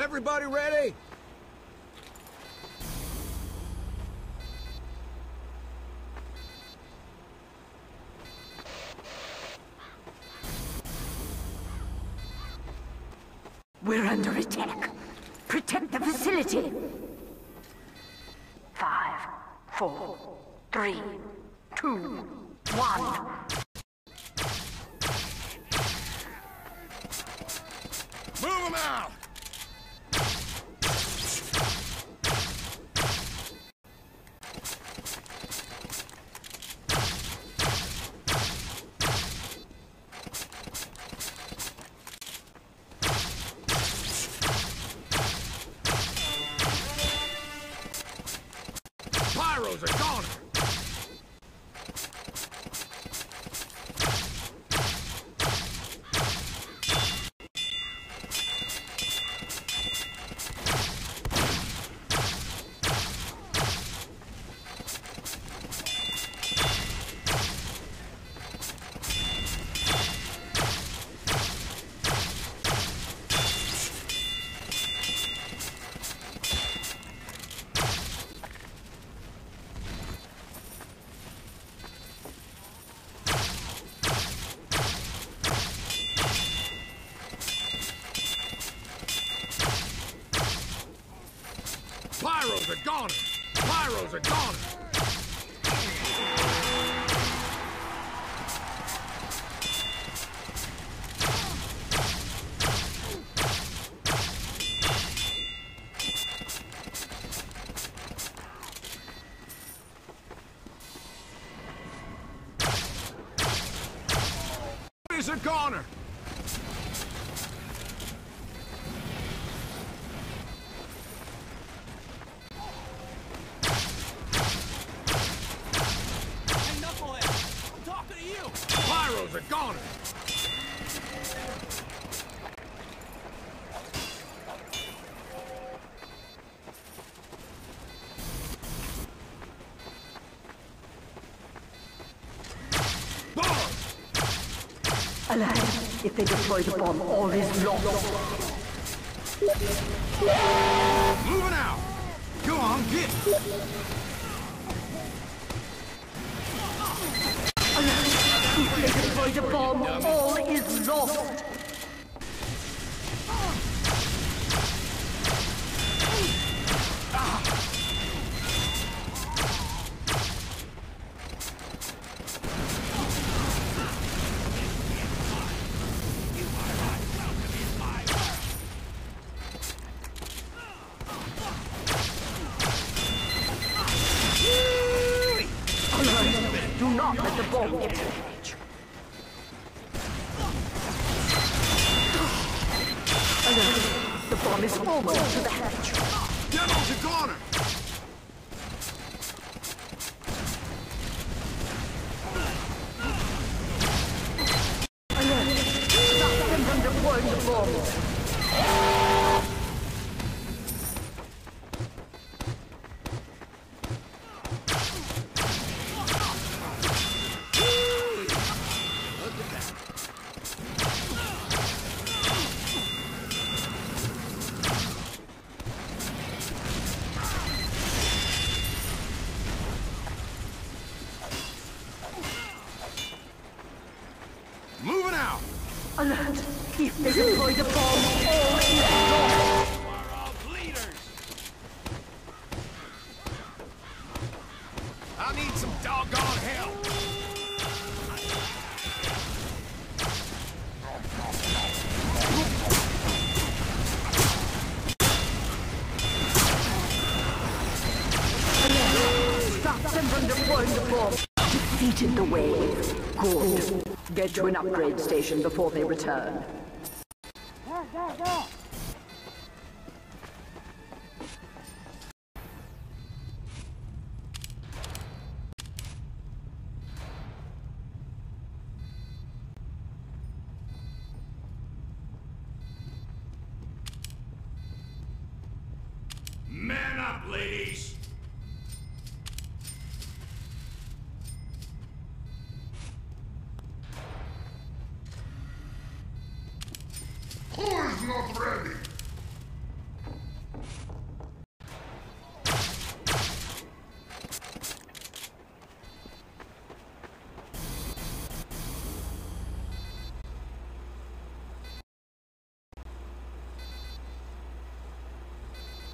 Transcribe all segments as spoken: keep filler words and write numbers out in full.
Everybody ready? We're under attack. Protect the facility. Five, four, three, two, one. Move them out! Pyros are gone! Pyros are gone! Pyros are gone! Is a goner! Pyros are gone! Bomb! Alert! If they deploy the bomb, all is lost. Moving out! Go on, get! If they deploy the bomb, all is lost. Do not let the bomb get you. The bomb is almost to the hatch. Devil's a goner! Alert! Stop them from deploying the bomb. Moving out! Alert! If they deploy the bomb, all is lost! We're all bleeders! I need some doggone help! Stop them from deploying the bomb! Defeated the wave. Good. Get to an upgrade station before they return. Man up, ladies! Who is not ready?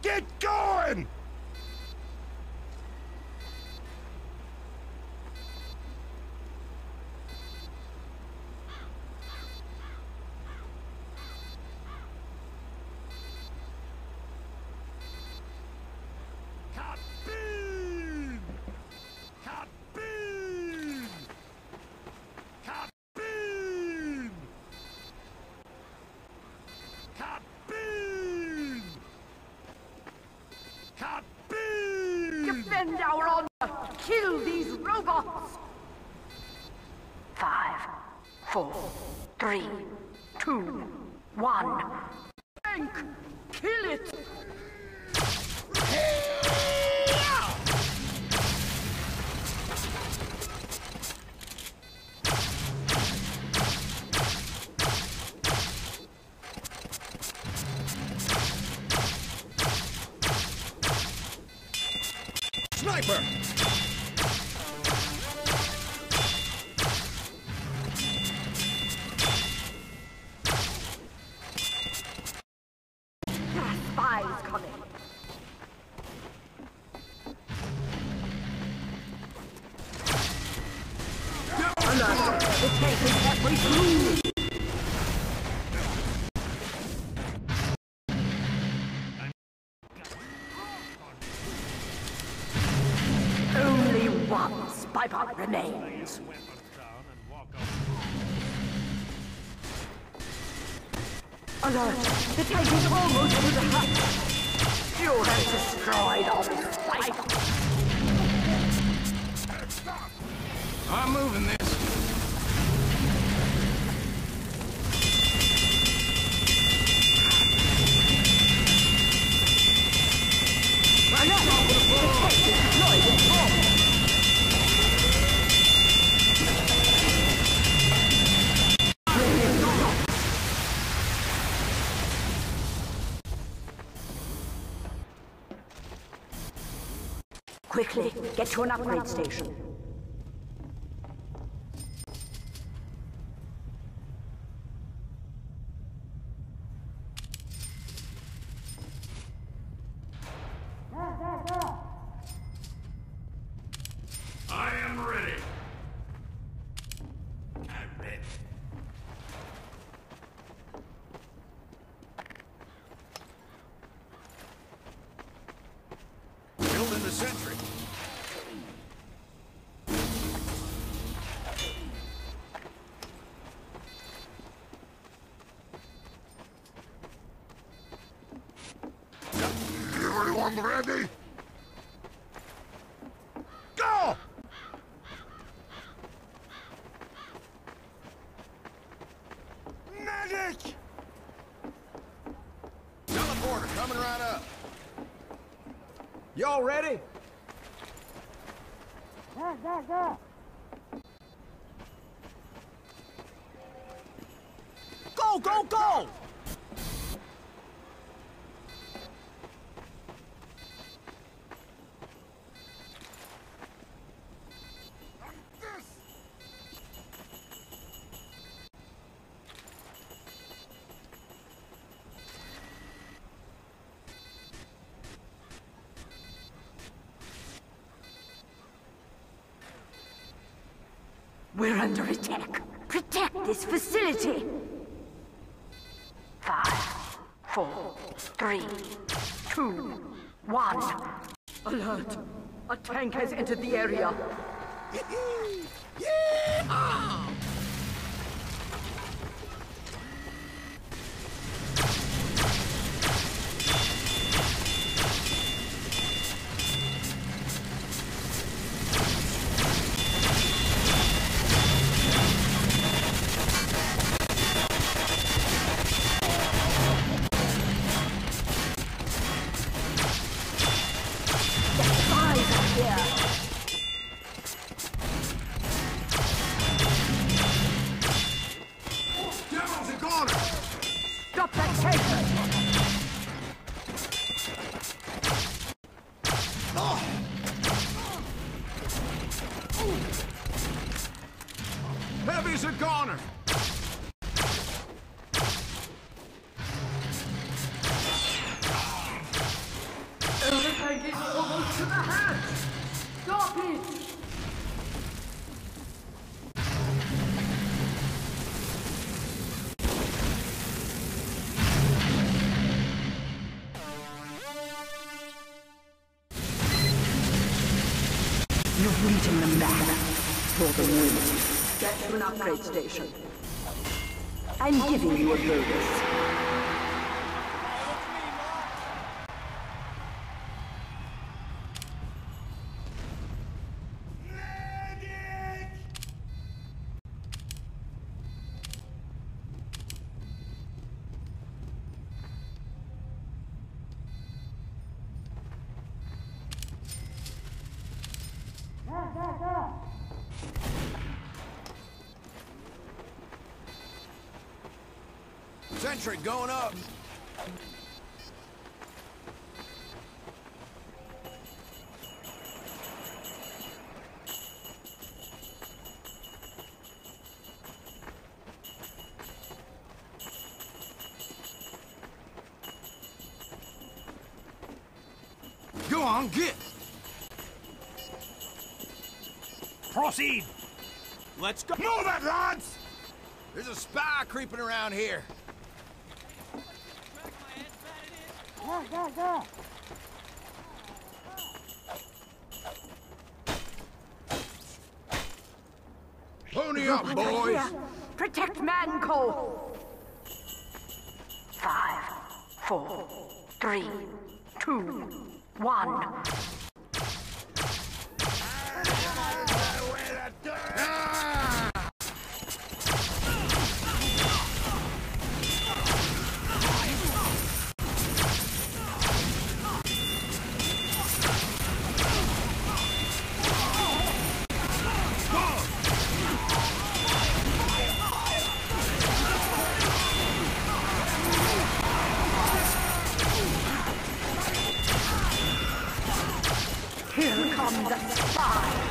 Get going! Defend our honor! Kill these robots! Five, four, three, two, one. Tank! Kill it! Sniper! Gas spies coming! Alert! The tank is halfway through! Only one spy bot remains. Alert! The tank is almost to the hut! You have destroyed all spy bots! I'm moving this. Alert! The tank is deployed in force! Quickly, get to an upgrade station. I am ready. I'm ready. Building the sentry. Everyone ready? Go! Medic! Teleporter coming right up. Y'all ready? Go, go, go! Go, go, go! We're under attack. Protect this facility. Five, four, three, two, one. Alert! A tank has entered the area. Yeah! Stop that tank! Heavy's a goner! to the hatch! Stop it! You've beaten them back for the win. Get to an upgrade station. I'm giving you a bonus. Sentry going up. Go on, get. Proceed! Let's go! Move it, lads! There's a spy creeping around here. Go, go, go! Pony up, boys! Here. Protect Manco! Five, four, three, two, one. Here come the spies!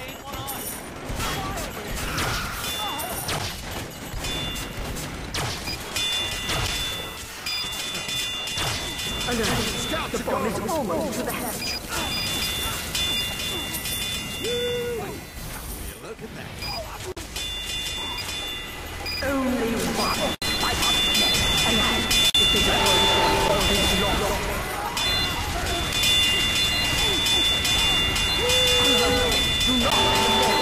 Alert! The bomb is almost to the hatch. Look at that. Only one. Alert! This is a all is lost. Do not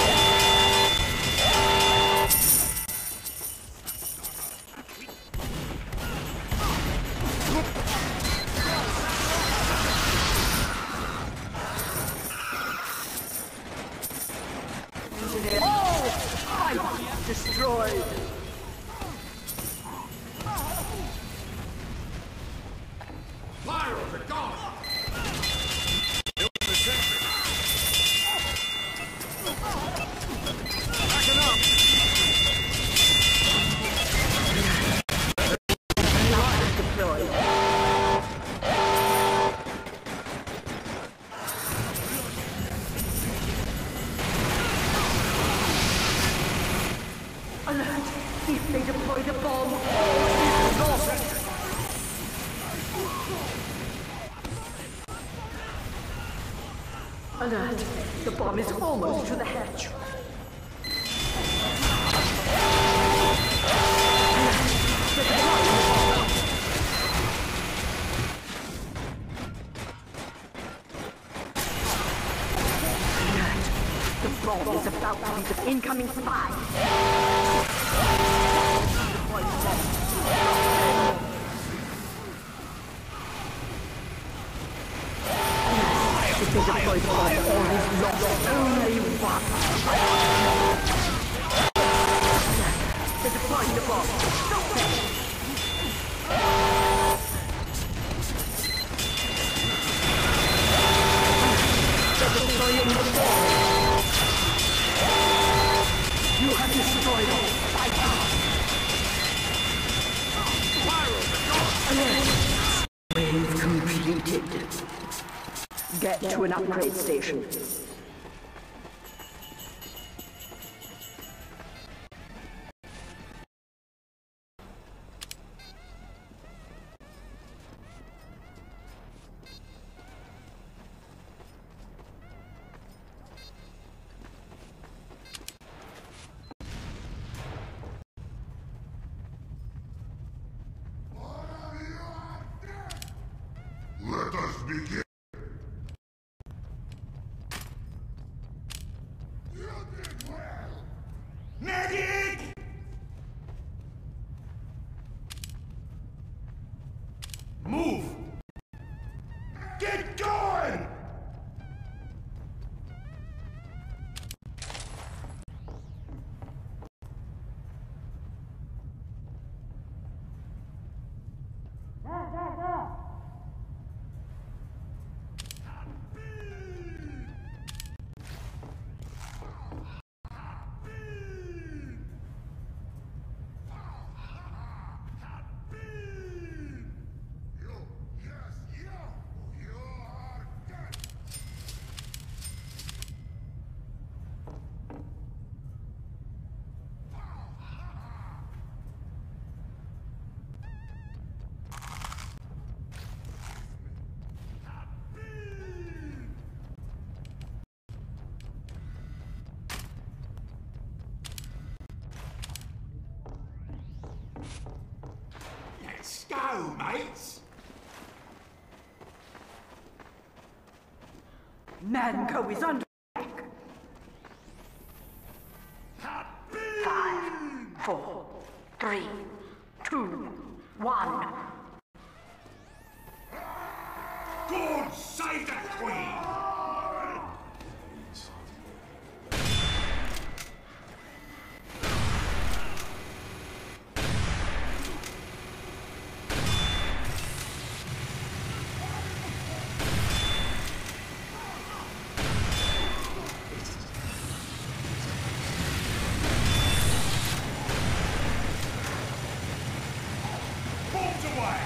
destroyed. Fire over gone! Building the sentry. Backing up! Deployed. Alert! If they deploy the bomb, all is lost! Alert! The bomb is almost to the hatch. Alert! The bomb is about to be the incoming spy. If they deploy the bomb, all is lost. Only one. They're deploying the bomb. Stop them! They're deploying the bomb. You have destroyed all fighters. Alert! Wave completed. Get to an upgrade station. begin. Medic! Move! Get going! Go, go, go! Let's go, mates! Manco is under attack. Five, four, three, two, one. God save the Queen! Bombs away!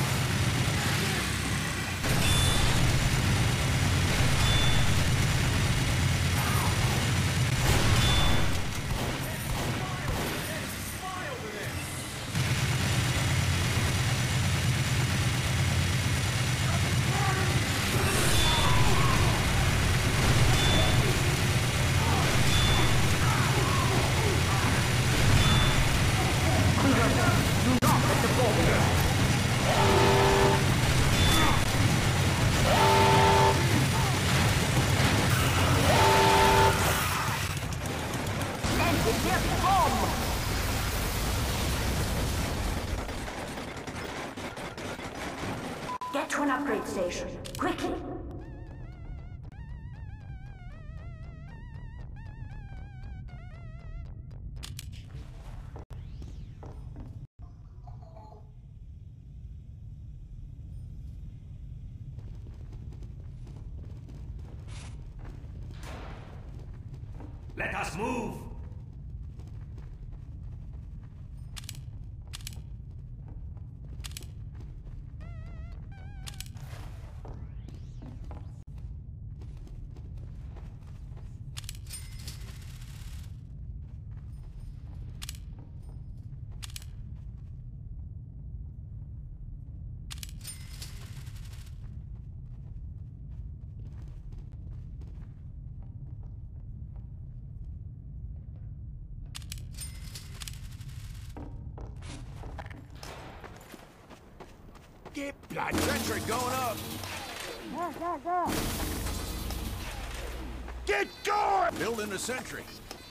Get to an upgrade station, quickly! Let us move! Get blood sentry going up! Go, go, go! Get going! Building a sentry.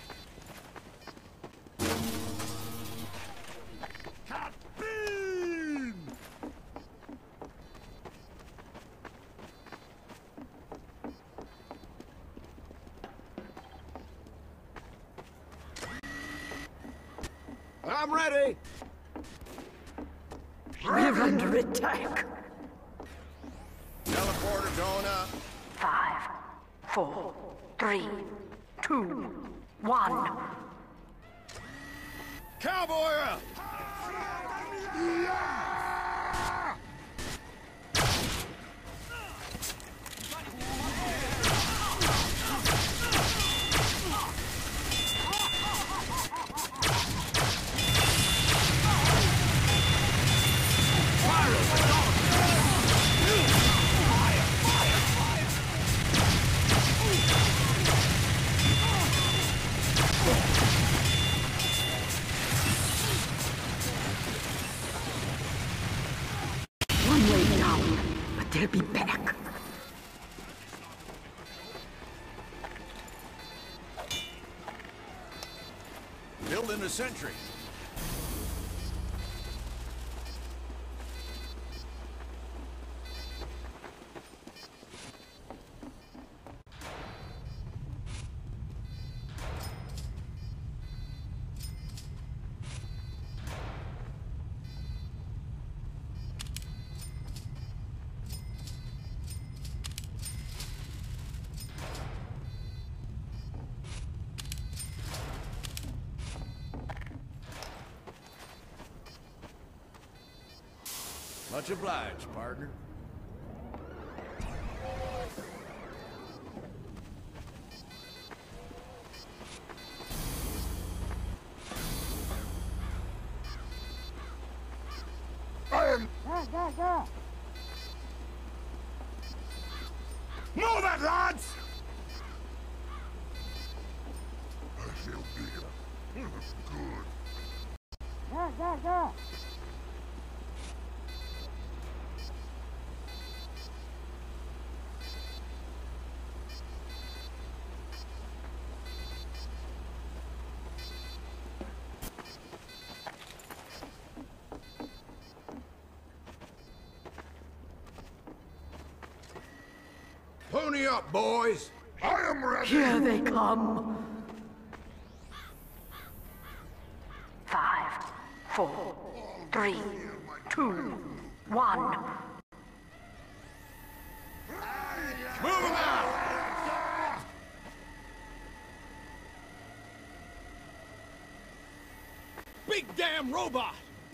Beam! I'm ready! We're under attack! Teleporter going up. Five, four, three, two, one. Cowboy up! One way down, but they'll be back. the sentry. Much obliged, partner. Go, go, go! Move it, lads! I feel bigger. Good. Go, go, go! Pony up, boys! I am ready! Here they come. Five, four, three, two, one. Move them out! Big damn robot!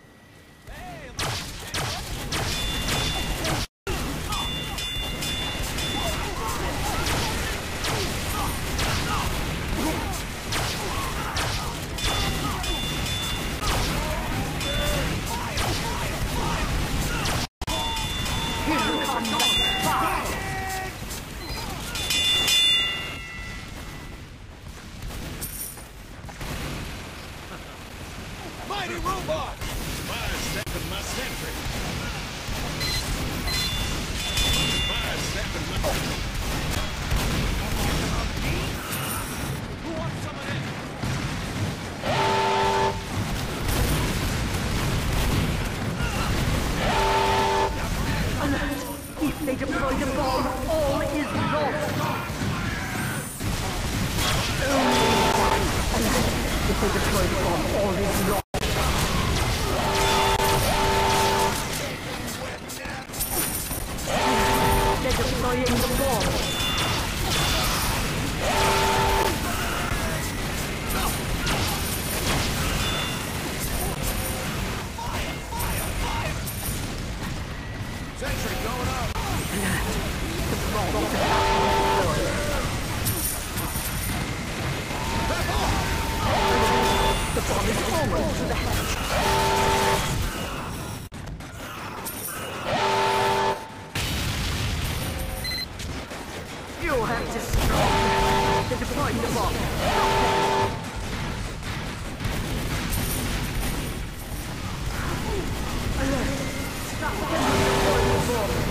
Mighty robot! Fire stepping my sentry. Fire stepping my... Who wants some of this? Alert! If they deploy the bomb, all is lost. Alert! If they deploy the bomb, all is lost. They're deploying the bomb. Sentry going up! The bomb is about to deploy. The bomb is almost to the hatch. You have destroyed. They're deploying the bomb. Alert! Stop them from deploying the bomb.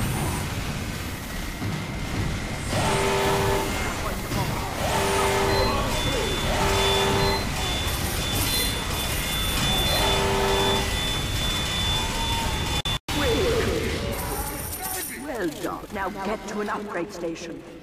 Deploying the bomb. Well done. Now get to an upgrade station.